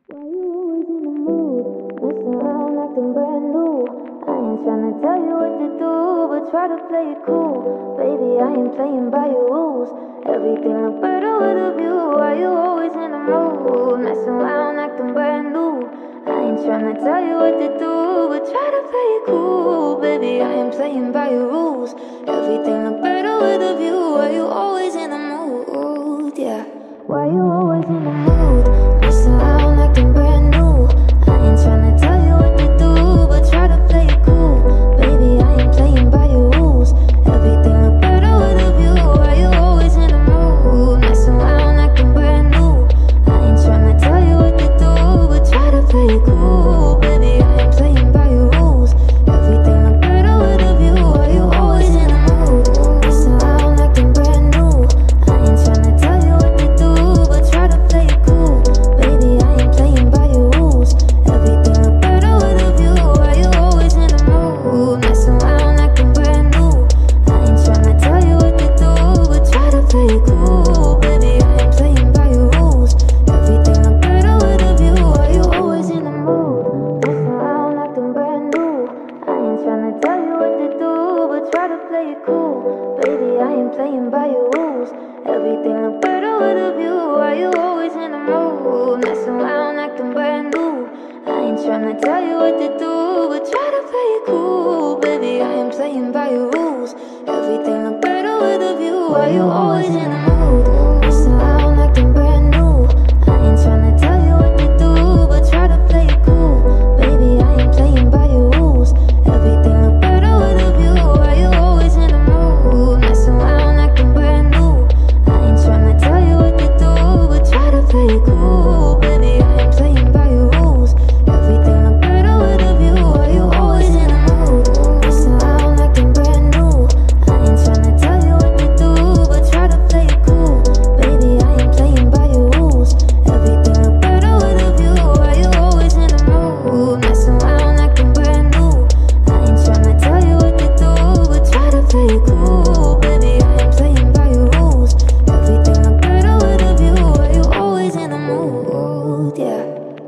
Why you always in the mood? Messing around acting brand new. I ain't tryna tell you what to do, but try to play it cool. Baby, I ain't playing by your rules. Everything look better with a view. Why you always in the mood? Messing around acting brand new. I ain't tryna tell you what to do, but try to play it cool. Baby, I ain't playing by your rules. Everything look better with a view. Why you always in the mood? Yeah. Why you always in the mood? Messing around acting brand new. I ain't tryna tell you what to do, but try to play it cool. Baby, I ain't playing by your rules. Everything look better with a view. Why you always in the mood? Messing around acting brand new. I ain't tryna tell you what to do, but try to play it cool. Baby, I ain't playing by your rules. Everything look better with a view. Why you always in the mood? Messing around acting brand new. I ain't tryna tell you what to do, but try to play it cool. Baby, I ain't playing by your rules. Everything look better with a view. Why you always in the mood? Messing around acting brand new. I ain't tryna tell you what to do, but try to play it cool. Baby, I ain't playing by your rules. Everything look better with a view. Why you always in the mood? Messing around acting brand new. I ain't tryna tell you what to do, but try to play it cool. Baby, I ain't playing by your rules. Everything look better with a view. Why you always in the mood? Messing around acting brand new. I ain't tryna tell you what to do, but try to play it cool. Baby, I ain't playing by your rules. Everything look better with a view. Why you always in the mood? Messing around acting brand new. I ain't tryna tell you what to do, but try to play it cool. Baby, I ain't playing by your rules. Everything look better with a view. Why you always in the mood? Messing around acting brand new. I ain't tryna tell you what to do, but try to play it cool. Baby, I ain't playing by your rules. Everything look better with a view. Why you always in the mood? Messing around acting brand new. I ain't tryna tell you what to do, but try to play it cool. Baby, I ain't playing by your rules. Everything look better with a view. Why you always in the mood? Messing around acting brand new. I ain't tryna tell you what to do, but try to play it cool. Baby, I ain't playing by your rules. Everything look better with a view. Why you always in the mood? Yeah.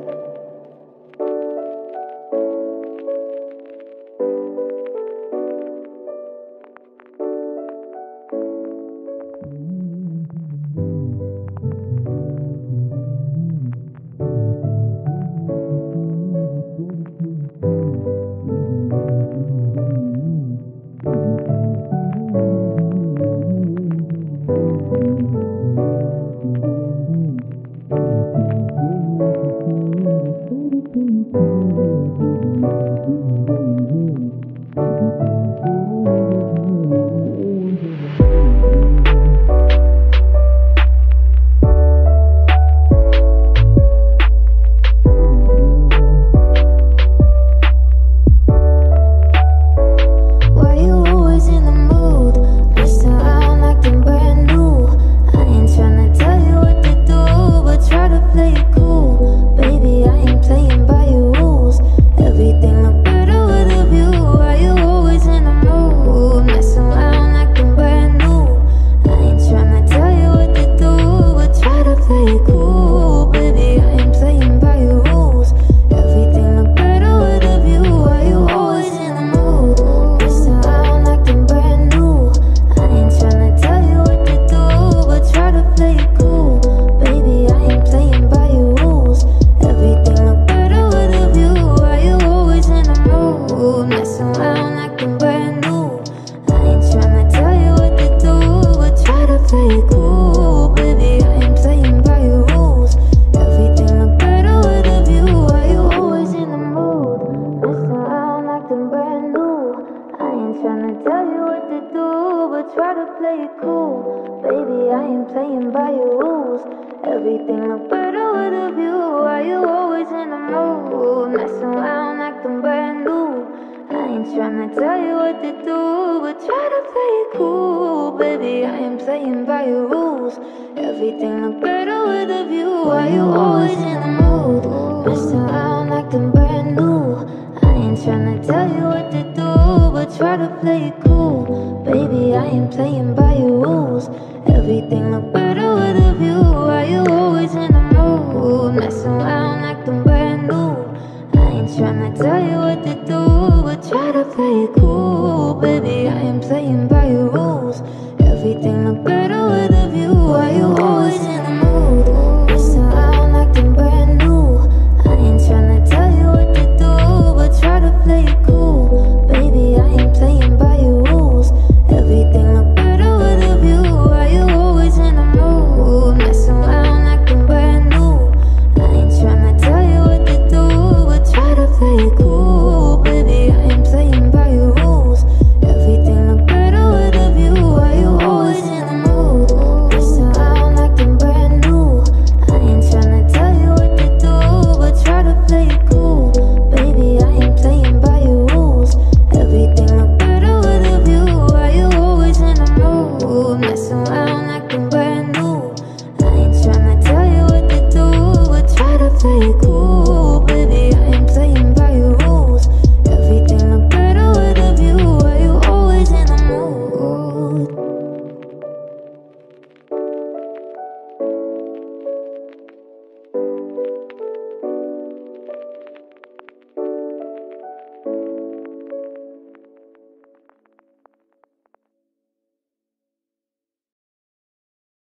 Why you always in the mood? Messing around acting brand new. I ain't tryna tell you what to do, but try to play it cool. Baby, I ain't playing by your rules. Everything look better with a view. Why you always in the mood? Messing around acting brand new. I ain't tryna tell you what to do, but try to play it cool. Baby, I ain't playing by your rules. Everything look better with a view. Why you always in the mood? Messing around acting brand new. I ain't tryna tell you what to do, but try to play it cool. Baby, I ain't playing by your rules. Everything look better with a view. Why you always in the mood? Messing around acting brand new. I ain't tryna tell you what to do, but try to play it cool. Baby, I ain't playing by your rules. Everything look better with a view. Why you always in the mood? Messing around acting brand new. I ain't tryna tell you what to do, but try to play it cool. Baby, I ain't playing by your rules. Everything look better with a view. Why you always in the mood? Messing around acting brand new. I ain't tryna tell you what to do, but try to play it cool. Baby, I ain't playing by your rules. Everything look better with a view. Why you always in the mood? Messing around acting brand new. I ain't tryna tell you what to do, but try to play it cool. Baby, I ain't playing by your rules. Everything look better with a view. Why you always in the mood? Messing around acting brand new. I ain't tryna tell you what to do, but try to play it cool. I ain't tryna tell you what to do, but try to play it cool. Baby, I ain't playing by your rules. Everything look better with a view. Why you always in the mood? Messing around acting brand new. I ain't tryna tell you what to do, but try to play it cool. Baby, I ain't playing by your rules. Everything look better with a view. Why you always in the mood? Messing around acting play it cool, baby, I ain't playing by your rules. Everything look better with a view. Why you always in the mood? Messing around acting brand new. I ain't tryna tell you what to do, but try to play it cool, baby, I ain't playing by your rules. Everything look better with a view. Why you always in the mood? Messing around acting brand new. I ain't tryna tell you what to do, but try to play it cool, baby, I ain't playing by your rules. Everything look better with a view. Why you always in the mood? Messing around acting brand new. I ain't tryna tell you what to do, but try to play it cool, baby, I ain't playing by your rules. Everything look better with a view. Why you always in the mood? Messing around acting brand new. I ain't tryna tell you what to do, but try to play it cool.